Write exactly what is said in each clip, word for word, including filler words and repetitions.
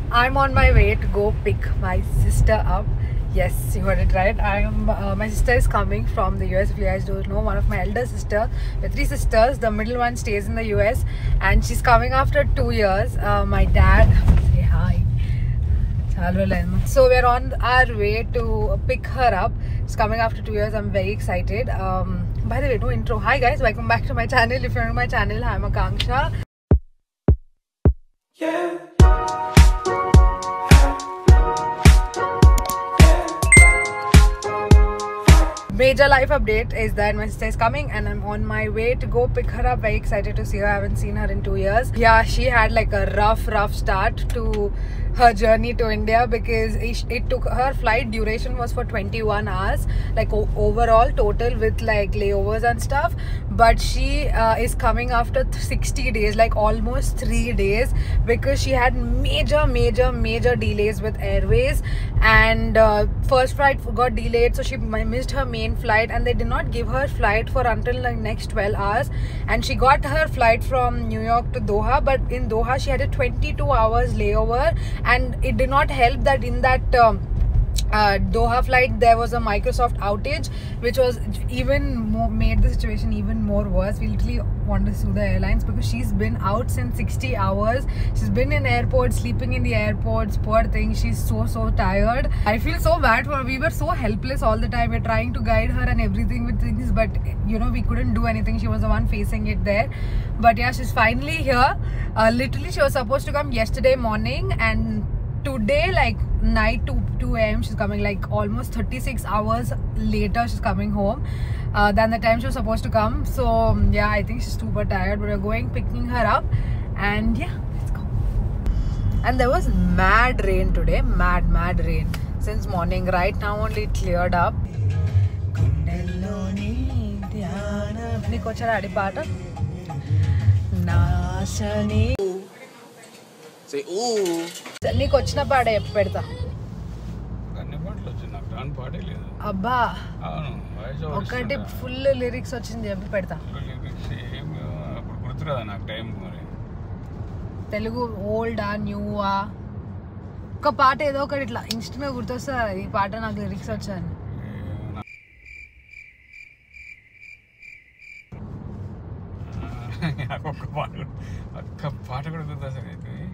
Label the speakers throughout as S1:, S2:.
S1: I'm on my way to go pick my sister up. Yes, you heard it right. I'm. Uh, my sister is coming from the U S. If you guys don't know, one of my elder sister. We're three sisters. The middle one stays in the U S and she's coming after two years. Uh, my dad. Say hi. So we're on our way to pick her up. She's coming after two years. I'm very excited. Um, by the way, no intro. Hi guys, welcome back to my channel. If you're new to my channel, I'm Akanksha. Yeah. Major life update is that my sister is coming and I'm on my way to go pick her up. Very excited to see her. I haven't seen her in two years. Yeah, she had like a rough, rough start to her journey to India because it, it took her flight duration was for twenty-one hours, like overall total with like layovers and stuff. But she uh, is coming after sixty days, like almost three days, because she had major, major, major delays with Airways, and uh, first flight got delayed, so she missed her main flight, and they did not give her flight for until like next twelve hours, and she got her flight from New York to Doha, but in Doha she had a twenty-two hours layover, and it did not help that in that um, uh, Doha flight there was a Microsoft outage, which was even more, made the situation even more worse. We literally want to sue the airlines because she's been out since sixty hours. She's been in airports, sleeping in the airports. Poor thing, she's so so tired. I feel so bad for her. We were so helpless all the time. We're trying to guide her and everything with things, but you know, we couldn't do anything. She was the one facing it there. But yeah, she's finally here. Uh, literally she was supposed to come yesterday morning, and today like night to two A M she's coming, like almost thirty-six hours later she's coming home uh, than the time she was supposed to come. So yeah, I think she's super tired, but we're going picking her up, and yeah, let's go. And there was mad rain today, mad mad rain since morning. Right now only it cleared up.
S2: Say ooh.
S1: నీకు వచ్చిన పాట చెప్పి పెడతా. అబ్బా ఒకటి full lyrics వచ్చింది చెప్పి పెడతా. తెలుగు ఓల్డా న్యూవా ఒక పాట ఏదో ఒకటి ఇట్లా ఇన్స్టెంట్గా గుర్తొస్తా. ఈ పాట నాకు లిరిక్స్ వచ్చాను.
S2: పాట కూడా గుర్తొస్తా.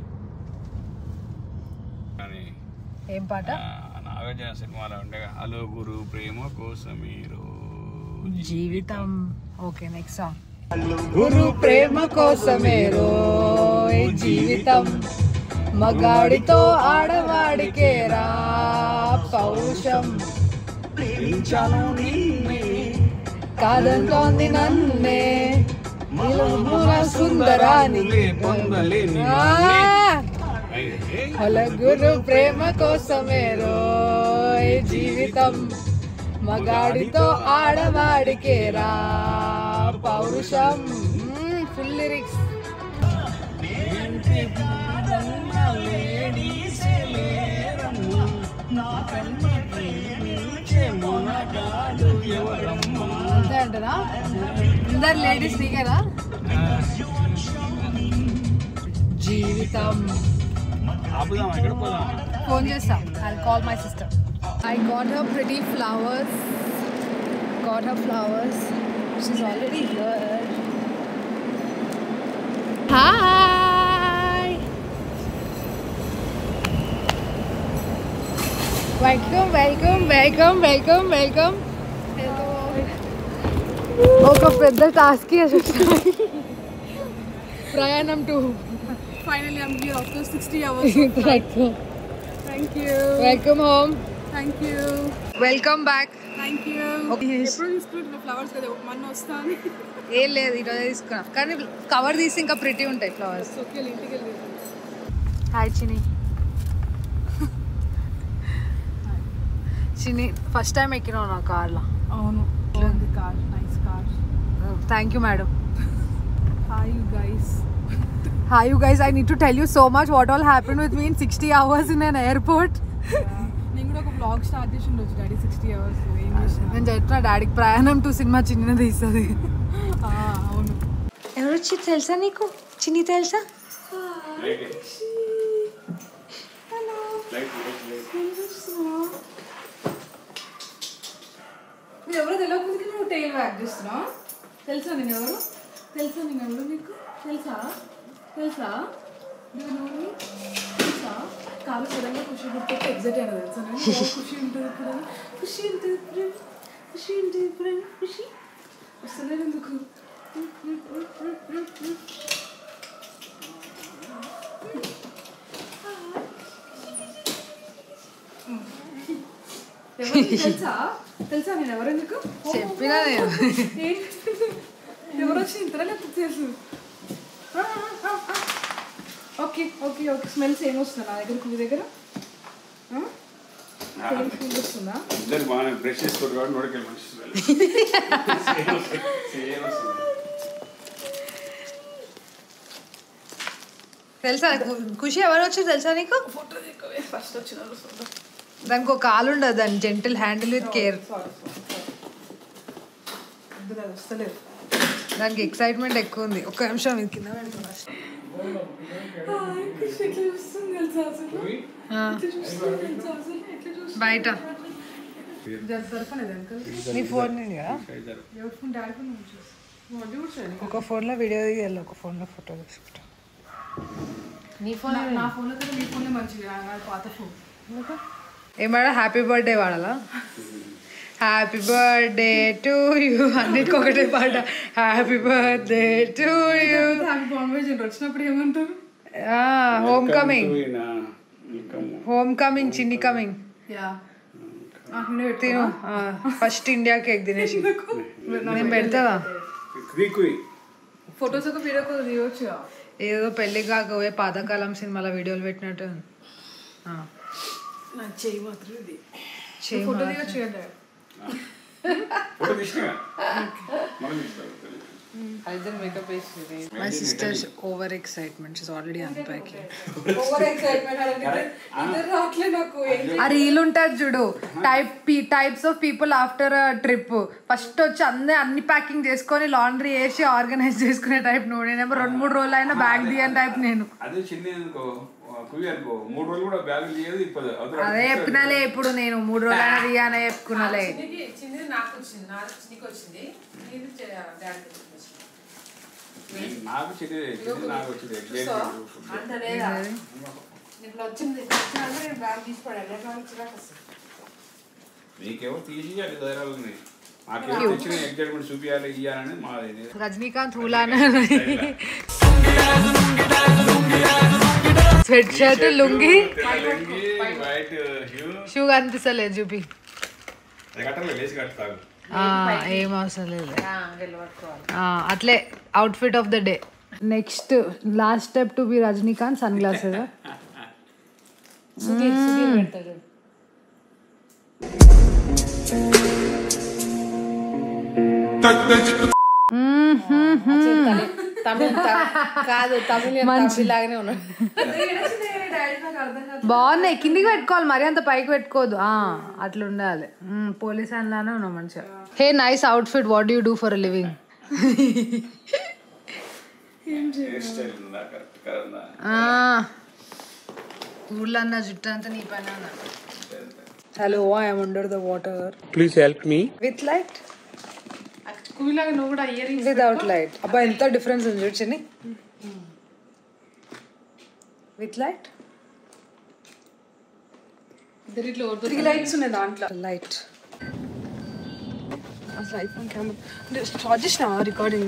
S1: ఏం పాట?
S2: నాగార్జున సినిమాలో ఉండే హలో గురు ప్రేమ కోసమేరో
S1: జీవితం. Okay, next song. గురు ప్రేమ కోసమేరో జీవితం, మగాడితో ఆడవాడికేరా పౌరుషం, ప్రేమించాను నిన్నే కాదంటోంది నన్నే సుందరానికి పొందలేని గురు ప్రేమ కోసమేరో జీవితం, మగాడితో ఆడవాడికేరా పౌరుషం. Full lyrics. అంతే అంటారా? అందరు లేడీస్ దిగారా? జీవితం. Phone చేస్తా. I'll call my sister. I got her pretty flowers. Got her flowers. She's already here. Hi. Welcome, welcome, welcome, welcome, welcome. Hello. ఒక పెద్ద టాస్క్ ప్రయాణం టు.
S3: Finally, I'm here after sixty hours.
S1: Thank you.
S3: Thank you.
S1: Welcome home.
S3: Thank you.
S1: Welcome back.
S3: Thank you.
S1: Okay.
S3: ఎప్పుడు తీసుకుంటున్న flowers కదా మన వస్తాను.
S1: ఏం లేదు, ఈరోజు తీసుకున్నా, కానీ కవర్ తీసి ఇంకా ప్రిటీ ఉంటాయి ఫ్లవర్స్.
S3: ఓకే, ఇంటికి వెళ్ళి.
S1: Hi Chini. Chini first time ఎక్కినావు నా కార్లో.
S3: అవును, car, nice car.
S1: Thank you madam.
S3: Hi you guys.
S1: Hi you guys, I need to tell you so much what all happened with me in sixty hours in an airport.
S3: నేను కూడా ఒక vlog start చేసి ఉండొచ్చు daddy. Sixty hours ఏం చేసిన
S1: నేను చెప్తున్నా డాడీకి ప్రయాణం టు సినిమా చిన్న తీస్తుంది.
S3: అవును.
S1: ఎవరు వచ్చి తెలుసా నీకు? చిన్ని తెలుసా?
S3: యాక్ట్ చేస్తున్నా తెలుసా నేను ఎవరు తెలుసా నేను ఎవరు నీకు తెలుసా తెలుసా నువ్వు తెలుసా కాలు సడన్గా ఖుషి గుర్తొచ్చి ఎగ్జైట్ అయినా తెలుసా నేను ఖుషి ఉంటుంది ఇప్పుడు ఖుషి ఉంటుంది ఇప్పుడు ఖుషి ఉంటుంది ఇప్పుడు ఖుషి వస్తలేదు ఎందుకు తెలుసా తెలుసా నేను ఎవరు నీకు
S1: చెప్పినా
S3: ఎవరు వచ్చి ఇంతలో తెలుసు okay okay okay smell same వస్తుందా నా దగ్గర మీ దగ్గర సేమ్ స్మెల్ వస్తుందా
S2: ఇద్దరు బాగా బ్రష్ చేసుకోరు కాబట్టి నోడికెళ్ళి మంచి స్మెల్
S1: తెలుసా ఖుషి ఎవరు వచ్చి తెలుసా నీకు
S3: ఫోటో ఫస్ట్ వచ్చిన
S1: దానికి ఒక కాలు ఉండదు దాని జెంటిల్ హ్యాండిల్ విత్ కేర్
S3: వస్తలేదు
S1: దానికి ఎక్సైట్మెంట్ ఎక్కువ ఉంది ఒక్క నిమిషం ఇది కింద బయట నీ ఫోన్ కదా ఒక ఫోన్లో వీడియో తీయాలి ఒక ఫోన్లో ఫోటో తీసుకుంటా
S3: నీ ఫోన్ నా ఫోన్లో కదా నీ ఫోన్లో మంచిగా పాత ఫోన్
S1: ఏమన్నా హ్యాపీ బర్త్డే వాడాలా హ్యాపీ బర్త్డే టు యూ అన్నిటికి ఒకటే పాట హ్యాపీ బర్త్డే టు యూ
S3: వచ్చినప్పుడు ఏమంటారు
S1: home coming home coming Chinni coming తిను ఫస్ట్ ఇండియా కేక్ తినేసి నేను పెడతావా
S3: ఫొటోస్ ఒక వీడియో కాల్ తీయవచ్చు
S1: ఏదో పెళ్లి కాకపోయే పాతకాలం సినిమాలో వీడియోలు పెట్టినట్టు
S3: నా చెయ్యి మాత్రం ఇది
S1: చెయ్యి
S3: ఫోటో తీయచ్చు కదా
S1: My sister's over excitement. She's already unpacking.
S3: Over excitement.
S1: ఆ రీల్ ఉంటుంది చూడు type types of people after trip first వచ్చి అందరి అన్ని ప్యాకింగ్ చేసుకొని లాండ్రీ వేసి ఆర్గనైజ్ చేసుకునే టైప్ నువ్వు నేనేమో రెండు మూడు రోజులు అయినా బ్యాగ్ తీయని టైప్ నేను అదే చెప్పినాలే ఇప్పుడు నేను మూడు రోజులు అయినా తీయనే చెప్పుకున్నాలే రజనీకాంత్ హూలానా స్వెట్ షర్ట్ లుంగి షూ కనిపిస్తలేదు చూపి ఏం అవసరం లేదు అట్లే outfit of the day next last step to be Rajinikanth sunglasses
S3: కాదు తమిళ లాగానే ఉన్నాడు
S1: బాగున్నాయి కిందికి పెట్టుకోవాలి మరి అంత పైకి పెట్టుకోవద్దు అట్లా ఉండాలి పోలీస్ అనిలానే ఉన్నావు మంచిగా hey nice outfit what do you do for living ఊళ్ళో అన్న జుట్టు అంతా నీ పైన hello I'm under the water
S2: please help me
S1: with light
S3: కూలాగా నువ్వు కూడా ఇయర్ రింగ్స్
S1: వితౌట్ లైట్ అబ్బా ఎంత డిఫరెన్స్ ఉంది చూడండి విత్ లైట్
S3: త్రీ లైట్స్ ఉన్నాయి దాంట్లో
S1: లైట్ అసలు ఐఫోన్ కెమెరా స్టార్ట్ చేసిన recording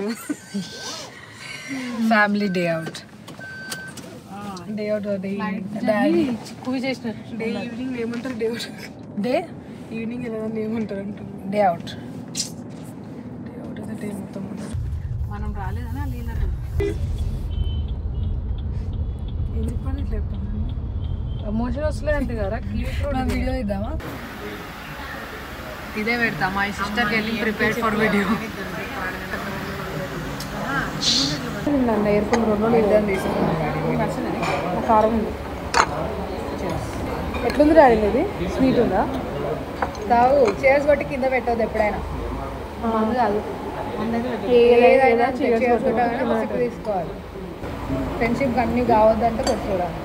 S1: family day out day out daddy
S3: Kuvi చేసిన
S1: డే ఈవినింగ్ ఏమంటారు డే అవుట్ డే ఈవినింగ్ ఎలా ఏమంటారు అంటారు డే అవుట్ డే అవుట్ అయితే డే మొత్తం
S3: మనం రాలేదని వాళ్ళు వెళ్ళారు
S1: ఏం చెప్పాలి ఇట్లా చెప్పాను
S3: ఎమోషన్ వస్తలేదు అంటే కదా
S1: వీడియో ఇద్దామా ఇదే పెడతా మా sister getting prepared for video
S3: నన్ను ఎయిర్పోర్ట్ రెండు రోజులు ఇద్దాం తీసుకున్నాను కారం ఉంది ఎట్లుంది డాడీ ఇది స్వీట్ ఉందా
S1: తావు చేర్స్ కొట్టి కింద పెట్టవద్దు ఎప్పుడైనా
S3: మందు కాదు
S1: ఏదైనా చేర్స్ కొట్టాలని తీసుకోవాలి ఫ్రెండ్షిప్ అన్నీ కావద్దంటే కొట్టి చూడాలి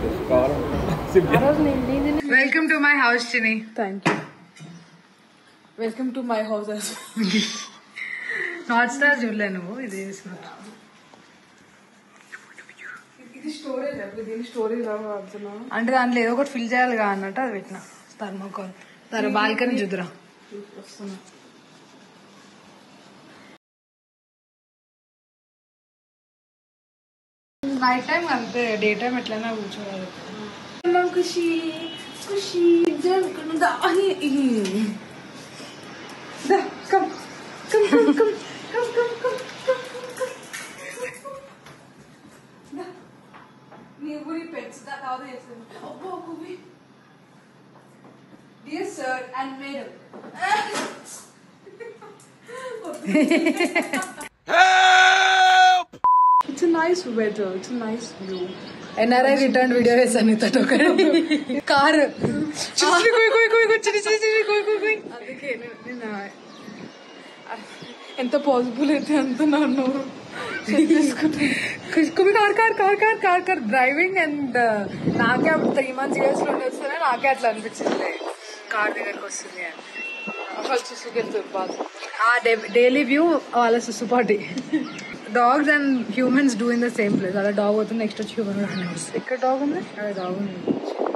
S1: welcome to my house Chini
S3: thank you welcome to my house.
S1: Not star చూడలే నువ్వు ఇది
S3: ఇది స్టోరేజ్ దీని స్టోరేజ్ వాడుతున్నావు
S1: అంటే దాంట్లో ఏదో ఒకటి ఫిల్ చేయాలిగా అన్నట్టు అది పెట్టిన థర్మోకాల్ తర బాల్కనీ చూద్దురా
S3: వస్తున్నా.
S1: నైట్ టైం అంతే డే టైం ఎట్లయినా కూర్చోవాలి.
S3: ఖుషి ఖుషి జరుగుతుందా come come come come come come come నీ ఊరి పెట్స్ దా కాదు చేస్తాను. అబ్బో Kuvi dear sir and madam it's nice weather it's nice view.
S1: NRI return video వేసాను నీతో కార్
S3: అందుకే నేను ఎంత పాసిబుల్ అయితే అంత నన్ను
S1: car car car car car car driving and నాకే అప్పుడు త్రీ మంత్స్ యూఎస్ లో వస్తేనే నాకే అట్లా అనిపించింది కార్ దగ్గరకు వస్తుంది అని.
S3: ఫస్ట్ చూసుకెళ్తారు బాగా
S1: ఆ డైలీ వ్యూ వాళ్ళ సుసుపాటి dogs and humans do in the same place. అలా డాగ్ అవుతుంది నెక్స్ట్ వచ్చి హ్యూమన్.
S3: ఎక్కడ డాగ్ ఉంది
S1: అదే డాగ్ ఉంది.